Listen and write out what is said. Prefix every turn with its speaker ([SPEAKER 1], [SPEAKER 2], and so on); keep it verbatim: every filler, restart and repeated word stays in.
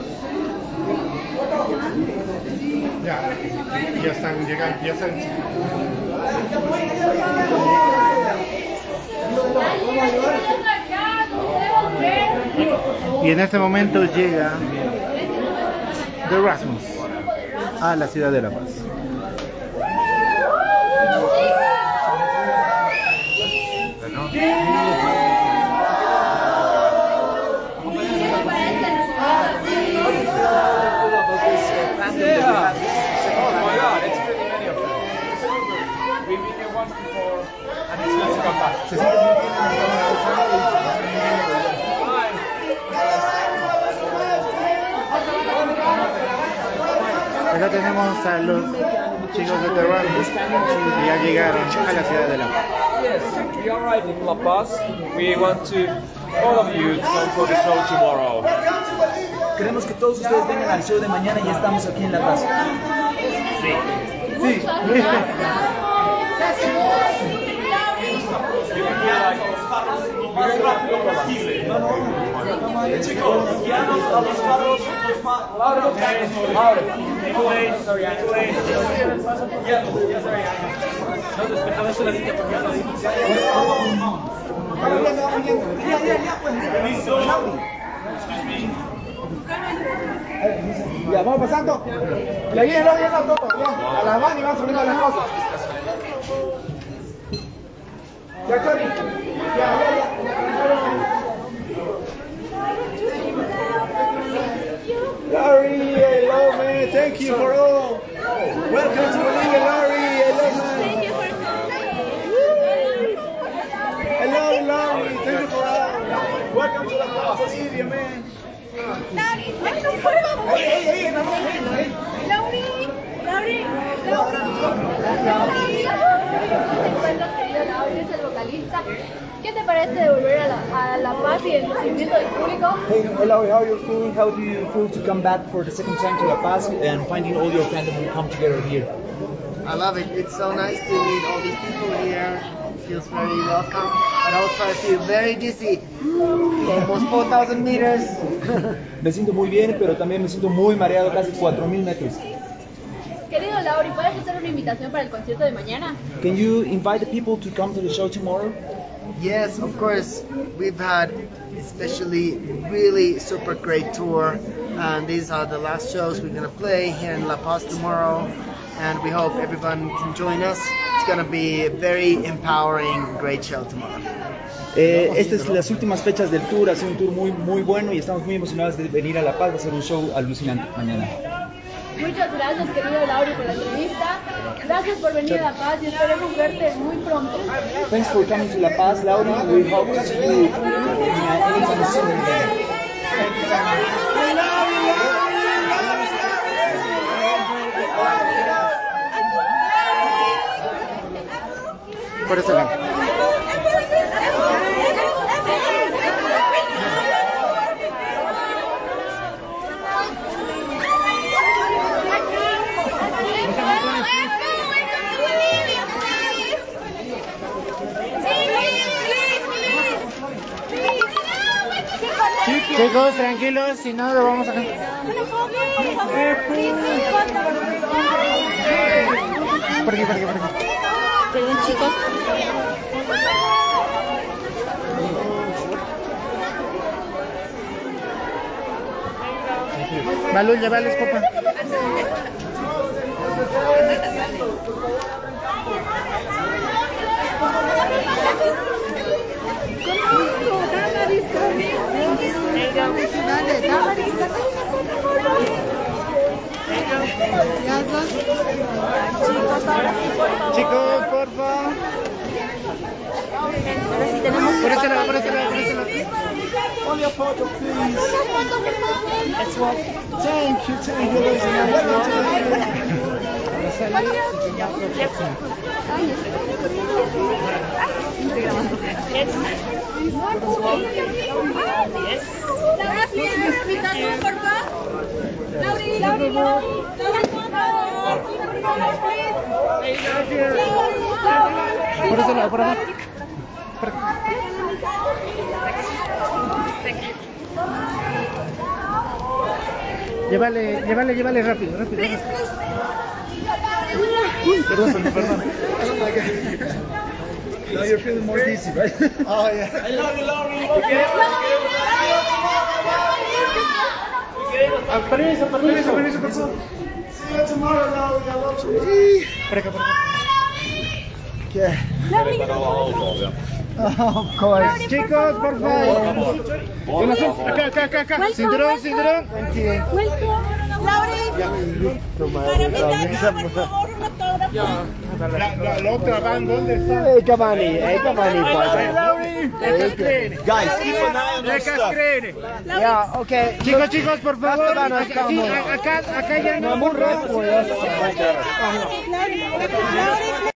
[SPEAKER 1] Ya, ya están llegando, ya están. Y en este momento llega The Rasmus a la ciudad de La Paz. Acá tenemos a los chicos de The Rasmus que ya llegaron a la ciudad de La Paz.
[SPEAKER 2] Yes, we arrived in La Paz. We want to all of you to come for the show tomorrow.
[SPEAKER 3] Queremos que todos ustedes vengan al show de mañana y estamos aquí en La Paz.
[SPEAKER 2] Sí.
[SPEAKER 1] Sí.
[SPEAKER 2] Chicos, guianos a los carros, los más... Ahora,
[SPEAKER 1] Ya, vamos pasando. Y ahí viene viendo todo, ya. A la van y van subiendo las cosas. Ya, Chori. Ya, ya, ya. Larry, hello man, thank you for all. Welcome to Bolivia, Larry, hello man.
[SPEAKER 4] Thank you for coming.
[SPEAKER 1] Hello, Larry, thank you for all. Welcome to La Paz, Bolivia, man.
[SPEAKER 4] Lauri, ay, no puedo.
[SPEAKER 1] Hey, hey, hey, no, no, hey.
[SPEAKER 4] Lauri, Lauri, Lauri. ¿Te encuentras, querido Lauri? Es el vocalista. ¿Qué te parece de volver a La, a La Paz y el recibimiento del público?
[SPEAKER 3] Hey, hello, how are you feeling? How do you feel to come back for the second time to La Paz and finding all your fandom who come together here?
[SPEAKER 5] I love it. It's so nice to meet all these people here. It feels very welcome. But also I feel very dizzy. Almost four thousand meters.
[SPEAKER 3] Me siento muy bien, pero también me siento muy mareado, casi cuatro mil metros.
[SPEAKER 4] Querido Lauri, ¿puedes hacer una invitación para el concierto de mañana?
[SPEAKER 3] Can you invite the people to come to the show tomorrow?
[SPEAKER 5] Yes, of course. We've had especially really super great tour. And these are the last shows we're going to play here in La Paz tomorrow. And we hope everyone can join us. It's going to be a very empowering, great show tomorrow.
[SPEAKER 3] Eh, estas son las últimas fechas del tour, ha sido un tour muy muy bueno y estamos muy emocionados de venir a La Paz a hacer un show alucinante mañana.
[SPEAKER 4] Muchas gracias, querido Lauri, por la entrevista. Gracias por venir a La Paz y esperemos verte muy pronto.
[SPEAKER 3] Thanks for coming to La Paz, Lauri. We hope to see you anytime soon.
[SPEAKER 1] Por ese lado. Chicos, tranquilos, si no lo vamos a cantar. Por aquí, por aquí, por aquí.
[SPEAKER 4] Perdón, chicos.
[SPEAKER 1] Malu, llévales, papá. Chicos, porfa.
[SPEAKER 4] Ahora sí tenemos
[SPEAKER 1] Por ese lado, por ese lado, por ese lado.
[SPEAKER 5] Only a photo, please.
[SPEAKER 4] Let's walk.
[SPEAKER 5] Thank you, thank you. Ladies and
[SPEAKER 4] Laura, please, invitación, por favor. Lauri, Lauri, Lauri.
[SPEAKER 1] Por ese lado, por acá. Llévale, llévale, llévale rápido, rápido. rápido. Uy, perdón, perdón, perdón.
[SPEAKER 5] Oh my God.
[SPEAKER 3] Now you're feeling more dizzy, right?
[SPEAKER 5] Oh yeah.
[SPEAKER 2] I love you, Laurie.
[SPEAKER 1] Ah, permiso, permiso, permiso, por favor.
[SPEAKER 5] See you tomorrow, Laurie. I love you.
[SPEAKER 1] Por acá, por acá.
[SPEAKER 5] Okay. Oh, of course.
[SPEAKER 1] Chicos, por favor. Acá, acá, acá, acá. Cinturón, cinturón.
[SPEAKER 5] Thank you.
[SPEAKER 1] La, la otra van, ¿dónde está?
[SPEAKER 5] Hey, Cavani. Hey, Cavani.
[SPEAKER 3] Guys, keep an eye on your stuff.
[SPEAKER 5] Yeah, okay.
[SPEAKER 1] Chicos, chicos, por favor.
[SPEAKER 5] Hasta
[SPEAKER 1] Acá, aquí, acá, acá ya no.
[SPEAKER 5] Muy rápido.